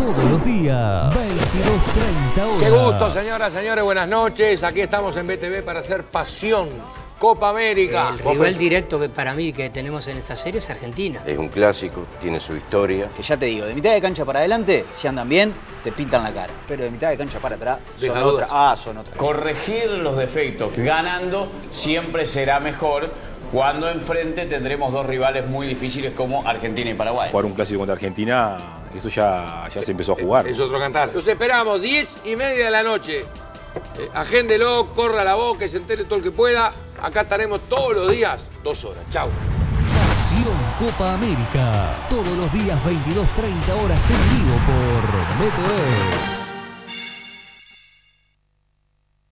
todos los días, 22:30 horas. Qué gusto, señoras, señores, buenas noches. Aquí estamos en BTV para hacer Pasión Copa América. El rival directo que para mí que tenemos en esta serie es Argentina. Es un clásico, tiene su historia. Que ya te digo, de mitad de cancha para adelante, si andan bien, te pintan la cara. Pero de mitad de cancha para atrás, son otras. Son otras. Corregir los defectos ganando siempre será mejor cuando enfrente tendremos dos rivales muy difíciles como Argentina y Paraguay. Jugar un clásico contra Argentina, eso ya se empezó a jugar. Es otro cantar. Los esperamos, 10:30 de la noche. Agéndelo, corra la voz, que se entere todo el que pueda. Acá estaremos todos los días, 2 horas. Chau. Pasión Copa América. Todos los días, 22:30 horas en vivo por BTV.